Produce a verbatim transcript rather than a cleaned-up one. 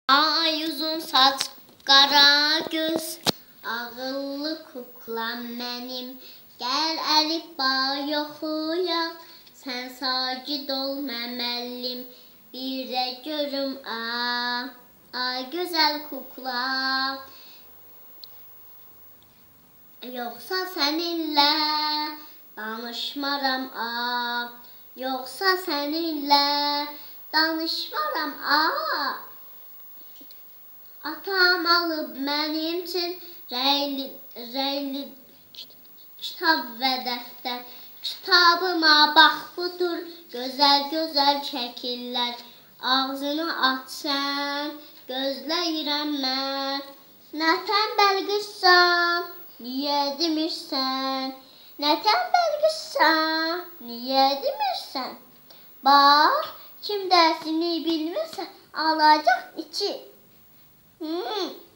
Ay uzun saç, qara göz, ağıllı kuklam mənim. Gəl əlifba yoxuyaq, sən sakit ol məməllim. Bir də görüm a, ay gözəl kukla. Yoxsa səninlə danışmaram a, yoxsa səninlə danışmaram a. Atam alıb mənim üçün rəyli, rəyli kitab və dəftər. Kitabıma bax budur, gözəl-gözəl şəkillər. Ağzını aç sən, gözləyirəm mən. Nə tənbəl qızsan, niyə demirsən? Nə tənbəl qızsan, niyə demirsən? Bax, kim dərsini bilmirsə, alacaq iki. Hmm.